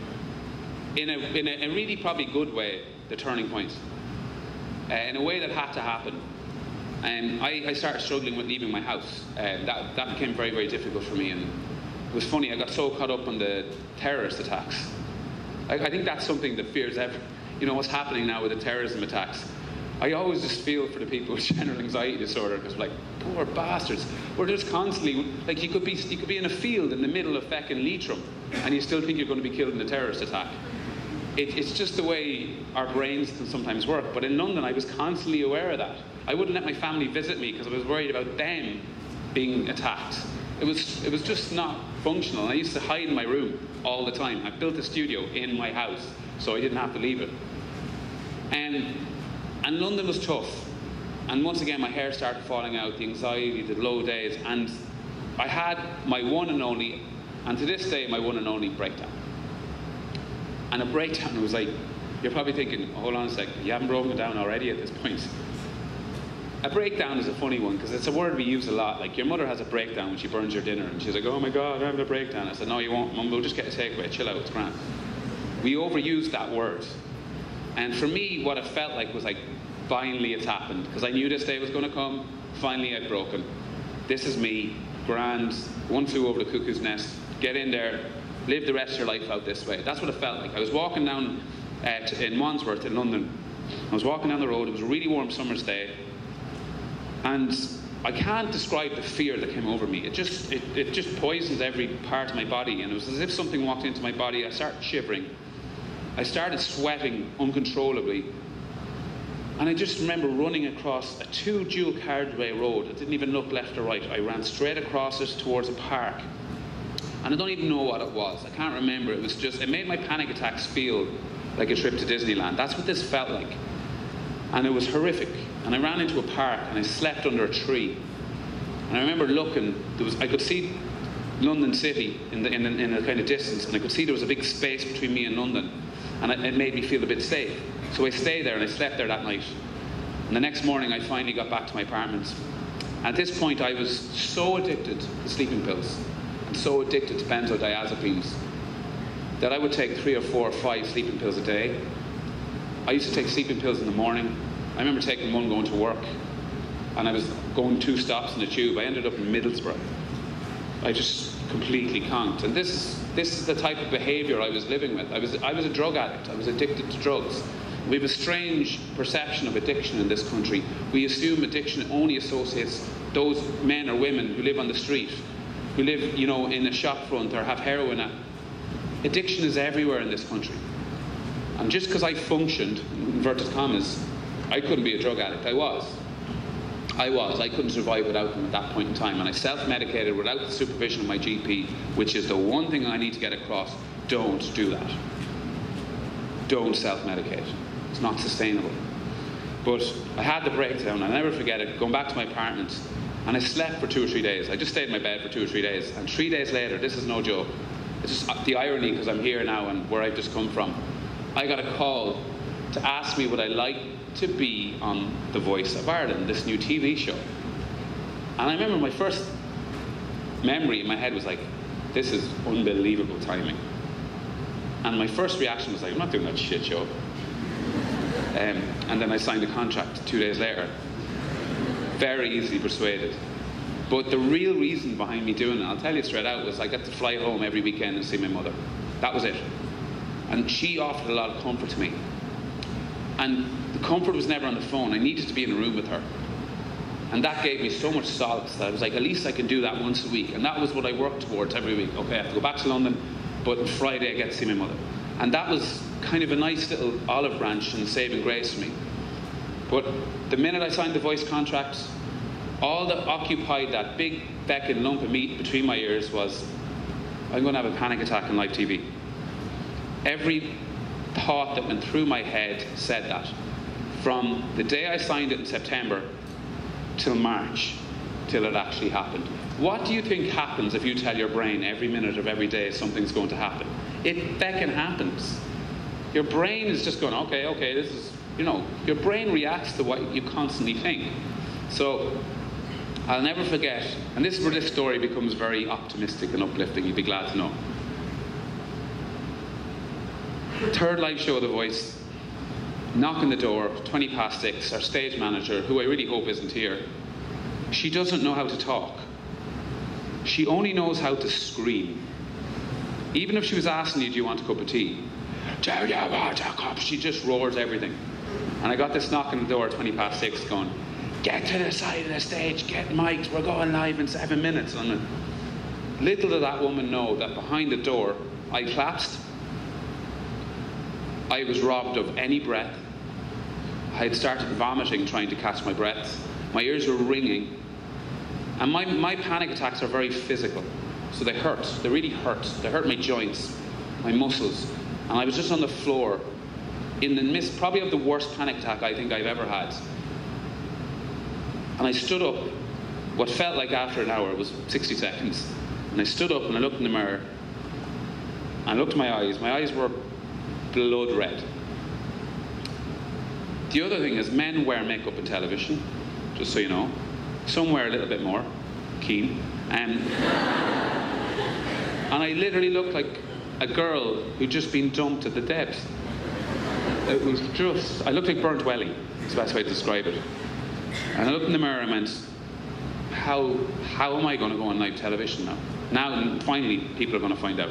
in a really probably good way, the turning point. In a way that had to happen. And I started struggling with leaving my house. That became very, very difficult for me. And it was funny, I got so caught up on the terrorist attacks. I think that's something that fears what's happening now with the terrorism attacks. I always just feel for the people with general anxiety disorder, because like, poor bastards. We're just constantly, like, you could be in a field in the middle of feckin' Leitrim, and you still think you're going to be killed in a terrorist attack. It's just the way our brains can sometimes work. But in London, I was constantly aware of that. I wouldn't let my family visit me because I was worried about them being attacked. It was just not functional. And I used to hide in my room all the time. I built a studio in my house, so I didn't have to leave it. And London was tough. And once again, my hair started falling out, the anxiety, the low days, and I had my one and only, and to this day, my one and only breakdown. And a breakdown was like, you're probably thinking, hold on a second, you haven't broken down already at this point. A breakdown is a funny one, because it's a word we use a lot. Like, your mother has a breakdown when she burns your dinner, and she's like, oh my God, I'm having a breakdown. I said, no, you won't, Mum, we'll just get a takeaway, chill out, it's grand. We overuse that word. And for me, what it felt like was like, finally it's happened, because I knew this day was going to come. Finally I'd broken. This is me, grand, one flew over the cuckoo's nest, get in there, live the rest of your life out this way. That's what it felt like. I was walking down in Wandsworth in London. I was walking down the road, it was a really warm summer's day, and I can't describe the fear that came over me. It just poisoned every part of my body, and it was as if something walked into my body. I started shivering. I started sweating uncontrollably. And I just remember running across a 2 dual carriageway road. I didn't even look left or right. I ran straight across it towards a park. And I don't even know what it was. I can't remember. It was just, it made my panic attacks feel like a trip to Disneyland. That's what this felt like. And it was horrific. And I ran into a park and I slept under a tree. And I remember looking, I could see London City in a kind of distance, and I could see there was a big space between me and London. And it made me feel a bit safe. So I stayed there and I slept there that night. And the next morning I finally got back to my apartment. At this point I was so addicted to sleeping pills, and so addicted to benzodiazepines, that I would take 3 or 4 or 5 sleeping pills a day. I used to take sleeping pills in the morning. I remember taking one going to work, and I was going 2 stops in the tube. I ended up in Middlesbrough. I just completely conked. And this is the type of behaviour I was living with. I was a drug addict. I was addicted to drugs. We have a strange perception of addiction in this country. We assume addiction only associates those men or women who live on the street, who live, you know, in a shop front or have heroin. Addiction is everywhere in this country. And just because I functioned, in inverted commas, I couldn't be a drug addict. I couldn't survive without them at that point in time. And I self-medicated without the supervision of my GP, which is the one thing I need to get across. Don't do that. Don't self-medicate. It's not sustainable. But I had the breakdown. I'll never forget it, going back to my apartment. And I slept for 2 or 3 days. I just stayed in my bed for 2 or 3 days. And 3 days later, this is no joke, it's just the irony, because I'm here now and where I've just come from, I got a call to ask me would I like to be on The Voice of Ireland, this new TV show. And I remember my first memory in my head was like, this is unbelievable timing. And my first reaction was like, I'm not doing that shit show. And then I signed a contract 2 days later. Very easily persuaded. But the real reason behind me doing it, I'll tell you straight out, was I got to fly home every weekend and see my mother. That was it. And she offered a lot of comfort to me. And the comfort was never on the phone. I needed to be in a room with her. And that gave me so much solace that I was like, at least I can do that once a week. And that was what I worked towards every week. Okay, I have to go back to London, but on Friday I get to see my mother. And that was kind of a nice little olive branch and saving grace for me. But the minute I signed the Voice contract, all that occupied that big becking lump of meat between my ears was, I'm going to have a panic attack on live TV. Every thought that went through my head said that. From the day I signed it in September till March, till it actually happened. What do you think happens if you tell your brain every minute of every day something's going to happen? It feckin' happens. Your brain is just going, okay, this is, you know, your brain reacts to what you constantly think. So I'll never forget, and this is where this story becomes very optimistic and uplifting, you'd be glad to know. Third live show of The Voice, knock on the door, 6:20, our stage manager, who I really hope isn't here, she doesn't know how to talk. She only knows how to scream. Even if she was asking you, do you want a cup of tea? Do you want a cup? She just roars everything. And I got this knock on the door at 6:20 going, get to the side of the stage, get mics, we're going live in 7 minutes. And little did that woman know that behind the door, I collapsed. I was robbed of any breath. I had started vomiting trying to catch my breath. My ears were ringing. And my panic attacks are very physical. So they hurt. They really hurt. They hurt my joints, my muscles. And I was just on the floor in the midst probably of the worst panic attack I think I've ever had. And I stood up. What felt like after an hour was 60 seconds. And I stood up and I looked in the mirror. And I looked at my eyes. My eyes were blood red. The other thing is, men wear makeup in television, just so you know. Some wear a little bit more. Keen. And I literally looked like a girl who'd just been dumped at the depths. It was just, I looked like burnt welly, is the best way to describe it. And I looked in the mirror and went, how am I going to go on live television now? Now, finally, people are going to find out.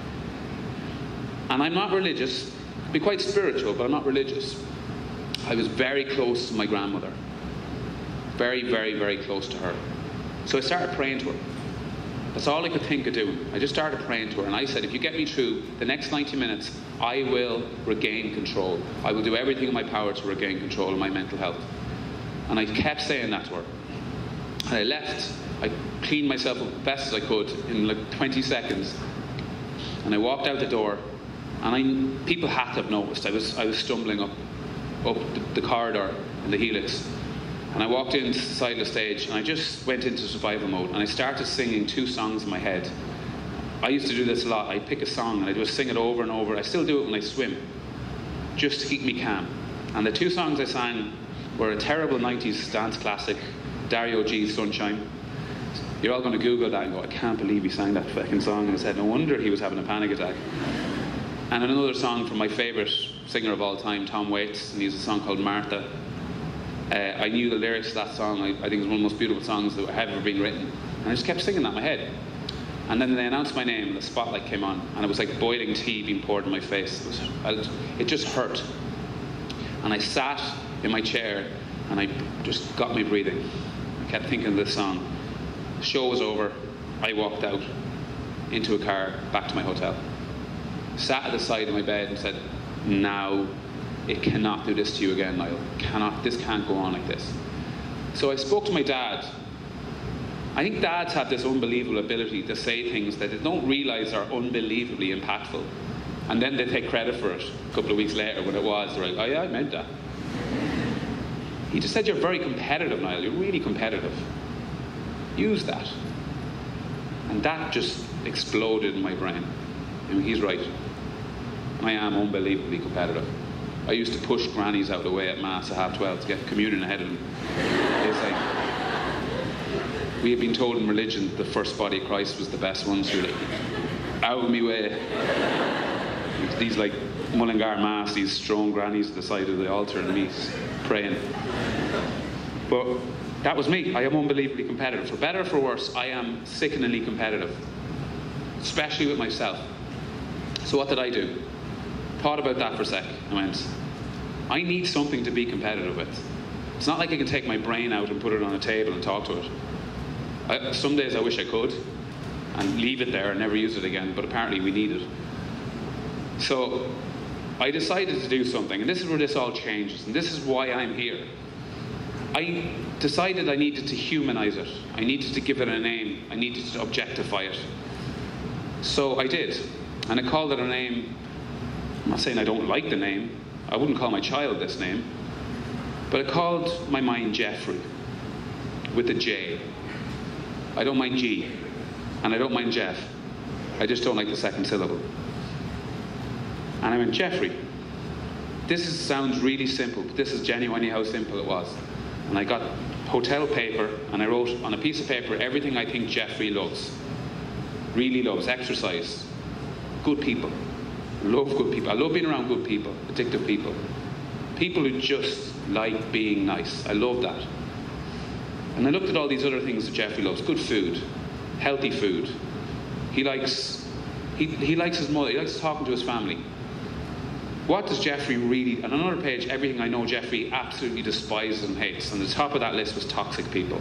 And I'm not religious. I'd be quite spiritual, but I'm not religious. I was very close to my grandmother. Very, very, very close to her. So I started praying to her. That's all I could think of doing. I just started praying to her, and I said, if you get me through the next 90 minutes, I will regain control. I will do everything in my power to regain control of my mental health. And I kept saying that to her. And I left. I cleaned myself up as best as I could in like 20 seconds. And I walked out the door, and people had to have noticed. I was stumbling up the corridor in the helix. And I walked into the side of the stage, and I just went into survival mode, and I started singing 2 songs in my head. I used to do this a lot. I'd pick a song and I'd just sing it over and over. I still do it when I swim, just to keep me calm. And the 2 songs I sang were a terrible 90s dance classic, Dario G's Sunshine. You're all going to Google that and go, I can't believe he sang that fucking song in his head. No wonder he was having a panic attack. And another song from my favourite singer of all time, Tom Waits, and he has a song called Martha. I knew the lyrics to that song. I think it's one of the most beautiful songs that have ever been written. And I just kept singing that in my head. And then they announced my name, and the spotlight came on, and it was like boiling tea being poured in my face. It just hurt. And I sat in my chair, and I just got my breathing. I kept thinking of this song. The show was over. I walked out into a car, back to my hotel. Sat at the side of my bed and said, now, it cannot do this to you again, Niall. This can't go on like this. So I spoke to my dad. I think dads have this unbelievable ability to say things that they don't realise are unbelievably impactful. And then they take credit for it a couple of weeks later when it was. They're like, oh yeah, I meant that. He just said, you're very competitive, Niall. You're really competitive. Use that. And that just exploded in my brain. I mean, he's right. I am unbelievably competitive. I used to push grannies out of the way at Mass at 12:30 to get communion ahead of them. It's like, we had been told in religion that the first body of Christ was the best one, so like, out of me way. These like Mullingar Mass, these strong grannies at the side of the altar and me praying. But that was me. I am unbelievably competitive. For better or for worse, I am sickeningly competitive. Especially with myself. So what did I do? Thought about that for a sec and went, I need something to be competitive with. It's not like I can take my brain out and put it on a table and talk to it. Some days I wish I could and leave it there and never use it again, but apparently we need it. So I decided to do something, and this is where this all changes, and this is why I'm here. I decided I needed to humanize it. I needed to give it a name. I needed to objectify it. So I did, and I called it a name. I'm not saying I don't like the name. I wouldn't call my child this name. But I called my mind Jeffrey, with a J. I don't mind G, and I don't mind Jeff. I just don't like the second syllable. And I went, Jeffrey. This sounds really simple, but this is genuinely how simple it was. And I got hotel paper, and I wrote on a piece of paper everything I think Jeffrey loves. Really loves exercise, good people. Love good people. I love being around good people, addictive people. People who just like being nice. I love that. And I looked at all these other things that Jeffrey loves. Good food, healthy food. He likes his mother. He likes talking to his family. What does Jeffrey really... On another page, everything I know Jeffrey absolutely despises and hates. And the top of that list was toxic people.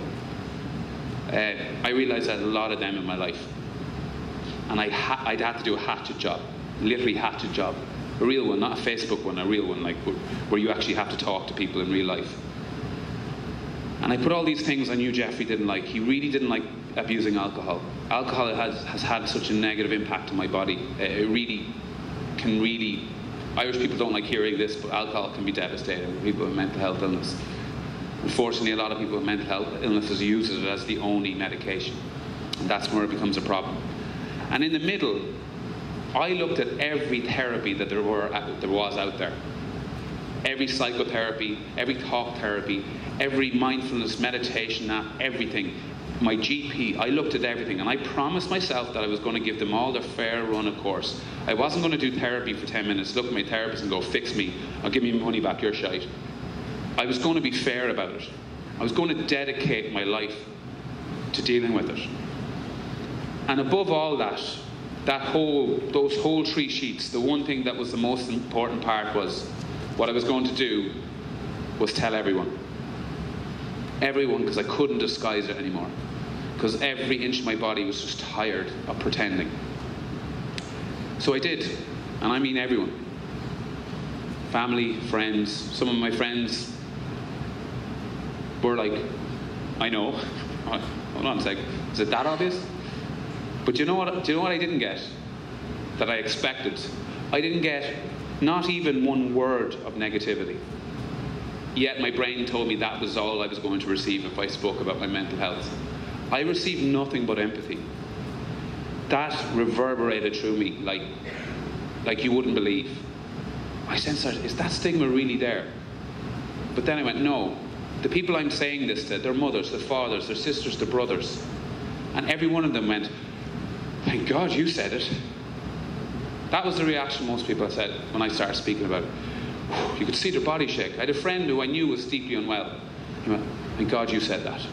I realised I had a lot of them in my life. And I'd have to do a hatchet job. Literally hatchet job. A real one, not a Facebook one, a real one, like where you actually have to talk to people in real life. And I put all these things I knew Jeffrey didn't like. He really didn't like abusing alcohol. Alcohol has had such a negative impact on my body. It really can Irish people don't like hearing this, but alcohol can be devastating for people with mental health illness. Unfortunately, a lot of people with mental health illnesses use it as the only medication. And that's where it becomes a problem. And in the middle, I looked at every therapy that there was out there. Every psychotherapy, every talk therapy, every mindfulness meditation app, everything. My GP, I looked at everything, and I promised myself that I was going to give them all their fair run of course. I wasn't going to do therapy for 10 minutes, look at my therapist and go, fix me, or give me money back, you're shite. I was going to be fair about it. I was going to dedicate my life to dealing with it. And above all that, those whole 3 sheets, the one thing that was the most important part was, what I was going to do was tell everyone. Everyone, because I couldn't disguise it anymore. Because every inch of my body was just tired of pretending. So I did, and I mean everyone. Family, friends, some of my friends were like, I know, hold on a sec, is it that obvious? But do you know what I didn't get? That I expected? I didn't get not even one word of negativity. Yet my brain told me that was all I was going to receive if I spoke about my mental health. I received nothing but empathy. That reverberated through me like you wouldn't believe. I sensed, is that stigma really there? But then I went, no. The people I'm saying this to, their mothers, their fathers, their sisters, their brothers. And every one of them went, thank God you said it. That was the reaction most people said when I started speaking about it. You could see their body shake. I had a friend who I knew was deeply unwell. He went, thank God you said that.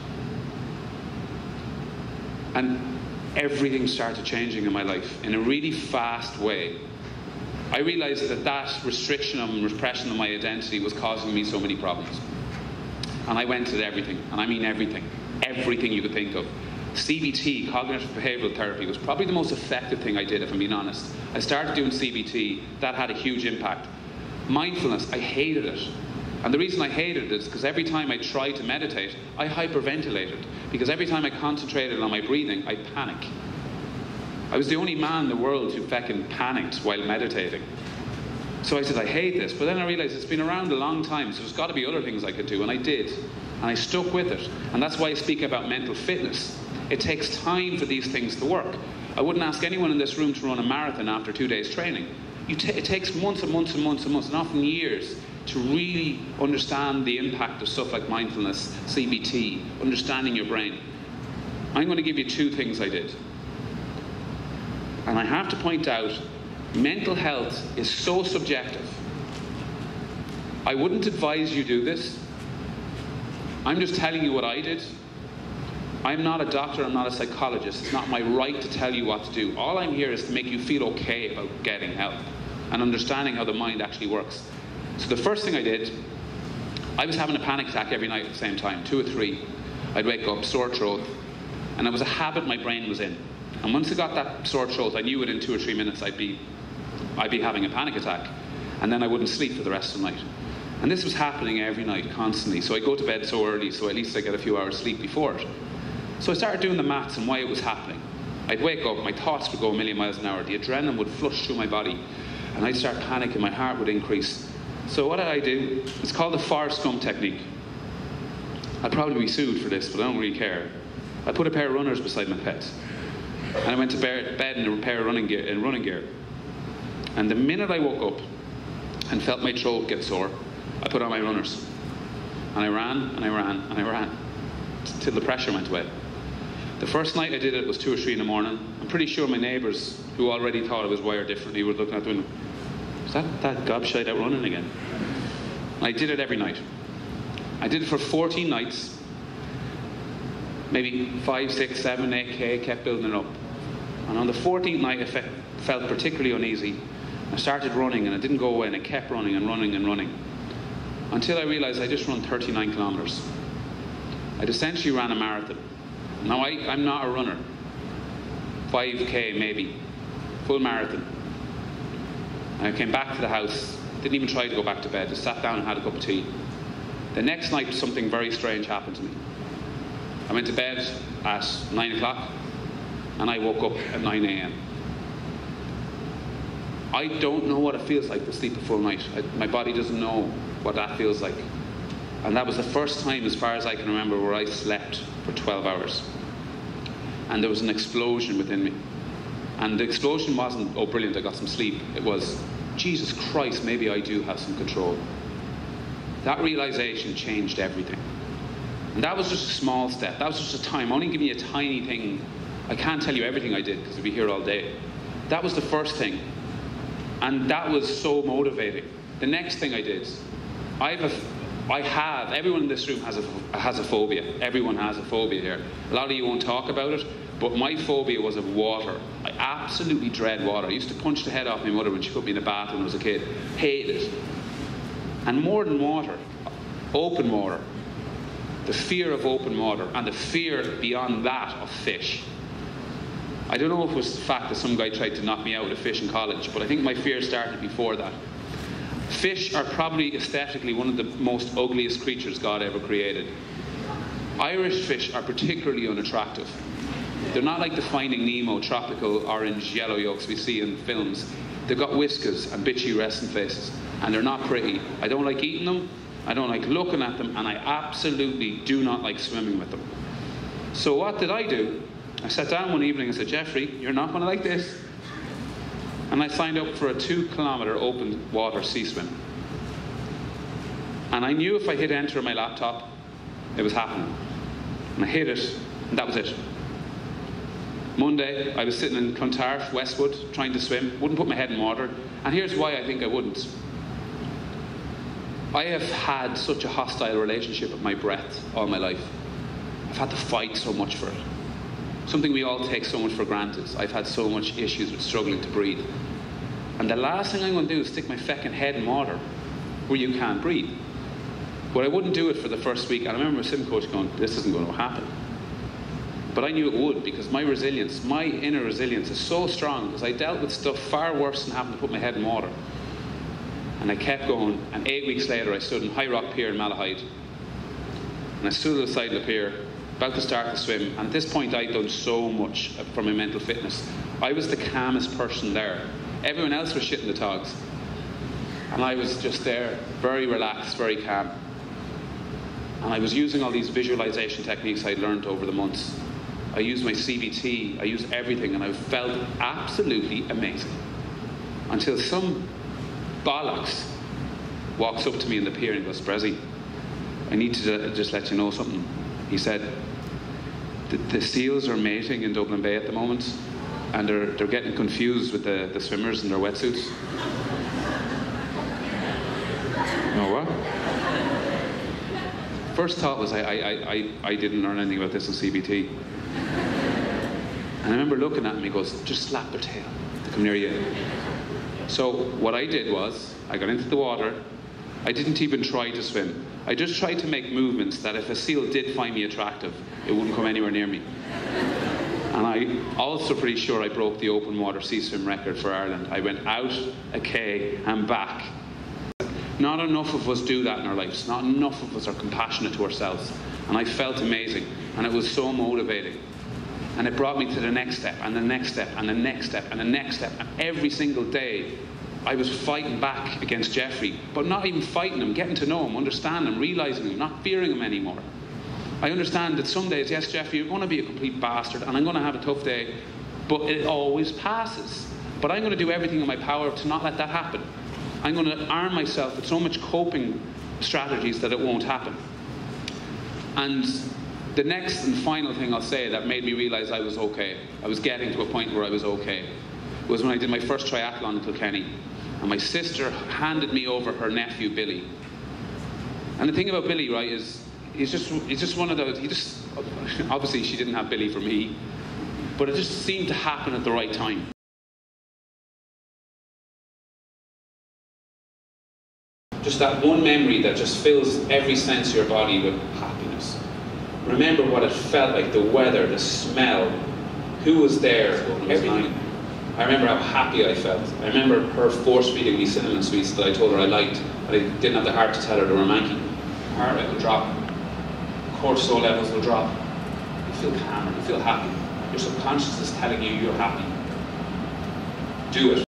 And everything started changing in my life in a really fast way. I realized that restriction and repression of my identity was causing me so many problems. And I went at everything, and I mean everything you could think of. CBT, cognitive behavioural therapy, was probably the most effective thing I did, if I'm being honest. I started doing CBT, that had a huge impact. Mindfulness, I hated it. And the reason I hated it is because every time I tried to meditate, I hyperventilated. Because every time I concentrated on my breathing, I'd panic. I was the only man in the world who fucking panicked while meditating. So I said, I hate this. But then I realised it's been around a long time, so there's got to be other things I could do. And I did. And I stuck with it. And that's why I speak about mental fitness. It takes time for these things to work. I wouldn't ask anyone in this room to run a marathon after 2 days training. It takes months and months and months and months, and often years, to really understand the impact of stuff like mindfulness, CBT, understanding your brain. I'm going to give you 2 things I did. And I have to point out, mental health is so subjective. I wouldn't advise you do this. I'm just telling you what I did. I'm not a doctor, I'm not a psychologist. It's not my right to tell you what to do. All I'm here is to make you feel okay about getting help and understanding how the mind actually works. So the first thing I did, I was having a panic attack every night at the same time, 2 or 3. I'd wake up, sore throat, and it was a habit my brain was in. And once I got that sore throat, I knew within 2 or 3 minutes I'd be having a panic attack, and then I wouldn't sleep for the rest of the night. And this was happening every night, constantly. So I go to bed so early, so at least I get a few hours sleep before it. So I started doing the maths and why it was happening. I'd wake up, my thoughts would go a million miles an hour, the adrenaline would flush through my body, and I'd start panicking, my heart would increase. So what did I do? It's called the Forrest Gump technique. I'd probably be sued for this, but I don't really care. I put a pair of runners beside my bed, and I went to bed in a pair of running gear. And the minute I woke up and felt my throat get sore, I put on my runners. And I ran, and I ran, and I ran, till the pressure went away. The first night I did it was 2 or 3 in the morning. I'm pretty sure my neighbours, who already thought I was wired differently, were looking out the window. Is that gobshite out running again? And I did it every night. I did it for 14 nights. Maybe 5, 6, 7, 8K, kept building it up. And on the 14th night, I felt particularly uneasy. I started running, and it didn't go away, and I kept running and running and running. Until I realised I just run 39 kilometres. I'd essentially ran a marathon. Now, I'm not a runner. 5K maybe, full marathon. I came back to the house, didn't even try to go back to bed, just sat down and had a cup of tea. The next night, something very strange happened to me. I went to bed at 9 o'clock, and I woke up at 9 a.m. I don't know what it feels like to sleep a full night. My body doesn't know what that feels like. And that was the first time, as far as I can remember, where I slept for 12 hours. And there was an explosion within me. And the explosion wasn't, oh brilliant, I got some sleep. It was, Jesus Christ, maybe I do have some control. That realization changed everything. And that was just a small step. That was just a time. I'm only giving you a tiny thing. I can't tell you everything I did because we'd be here all day. That was the first thing. And that was so motivating. The next thing I did, everyone in this room has a phobia. Everyone has a phobia here. A lot of you won't talk about it, but my phobia was of water. I absolutely dread water. I used to punch the head off my mother when she put me in the bath when I was a kid. Hated it. And more than water, open water. The fear of open water, and the fear beyond that of fish. I don't know if it was the fact that some guy tried to knock me out with a fish in college, but I think my fear started before that. Fish are probably aesthetically one of the most ugliest creatures God ever created. Irish fish are particularly unattractive. They're not like the Finding Nemo tropical orange yellow yolks we see in films. They've got whiskers and bitchy resting faces, and they're not pretty. I don't like eating them, I don't like looking at them, and I absolutely do not like swimming with them. So what did I do? I sat down one evening and said, Jeffrey, you're not going to like this. And I signed up for a 2-kilometre open water sea swim. And I knew if I hit enter on my laptop, it was happening. And I hit it, and that was it. Monday, I was sitting in Clontarf, Westwood, trying to swim, wouldn't put my head in water. And here's why I think I wouldn't. I have had such a hostile relationship with my breath all my life. I've had to fight so much for it. Something we all take so much for granted. I've had so much issues with struggling to breathe. And the last thing I'm going to do is stick my feckin' head in water where you can't breathe. But I wouldn't do it for the first week. And I remember my swim coach going, this isn't going to happen. But I knew it would, because my resilience, my inner resilience is so strong, because I dealt with stuff far worse than having to put my head in water. And I kept going, and 8 weeks later I stood in High Rock Pier in Malahide. And I stood at the side of the pier, about to start the swim, and at this point I'd done so much for my mental fitness. I was the calmest person there. Everyone else was shitting the togs. And I was just there, very relaxed, very calm. And I was using all these visualization techniques I'd learned over the months. I used my CBT, I used everything, and I felt absolutely amazing. Until some bollocks walks up to me in the pier and goes, Bressie, I need to just let you know something. He said, the seals are mating in Dublin Bay at the moment, and they're getting confused with the swimmers in their wetsuits. No, what? First thought was I didn't learn anything about this in CBT. And I remember looking at him, he goes, just slap their tail to come near you. So what I did was, I got into the water. I didn't even try to swim. I just tried to make movements that if a seal did find me attractive, it wouldn't come anywhere near me. And I'm also pretty sure I broke the open water sea swim record for Ireland. I went out a K and back. Not enough of us do that in our lives. Not enough of us are compassionate to ourselves. And I felt amazing. And it was so motivating. And it brought me to the next step, and the next step, and the next step, and the next step. And every single day, I was fighting back against Jeffrey. But not even fighting him, getting to know him, understand him, realising him, not fearing him anymore. I understand that some days, yes, Jeffrey, you're going to be a complete bastard, and I'm going to have a tough day, but it always passes. But I'm going to do everything in my power to not let that happen. I'm going to arm myself with so much coping strategies that it won't happen. And the next and final thing I'll say that made me realise I was okay, I was getting to a point where I was okay, was when I did my first triathlon in Kilkenny. And my sister handed me over her nephew, Billy. And the thing about Billy, right, is he's just one of those, obviously she didn't have Billy for me, but it just seemed to happen at the right time. Just that one memory that just fills every sense of your body with happiness. Remember what it felt like, the weather, the smell, who was there, everything. I remember how happy I felt. I remember her force-feeding me cinnamon sweets that I told her I liked, but I didn't have the heart to tell her they were manky. Heart rate will drop, cortisol levels will drop. You feel calmer, you feel happy. Your subconscious is telling you you're happy. Do it.